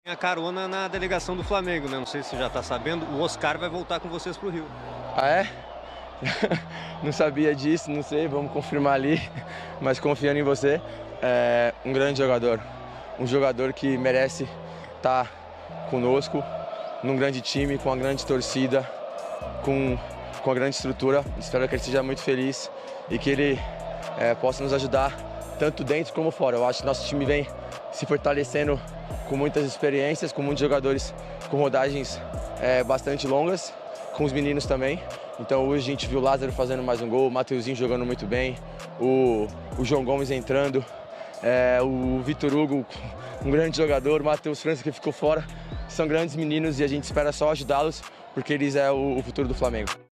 A carona na delegação do Flamengo, né? Não sei se você já está sabendo, o Oscar vai voltar com vocês para o Rio. Ah, é? Não sabia disso, não sei, vamos confirmar ali, mas confiando em você. É um grande jogador, um jogador que merece estar conosco, num grande time, com uma grande torcida, com a grande estrutura. Espero que ele seja muito feliz e que ele possa nos ajudar tanto dentro como fora. Eu acho que nosso time vem se fortalecendo com muitas experiências, com muitos jogadores com rodagens bastante longas, com os meninos também. Então hoje a gente viu o Lázaro fazendo mais um gol, o Mateuzinho jogando muito bem, o João Gomes entrando, o Vitor Hugo, um grande jogador, o Matheus França que ficou fora. São grandes meninos e a gente espera só ajudá-los, porque eles é o futuro do Flamengo.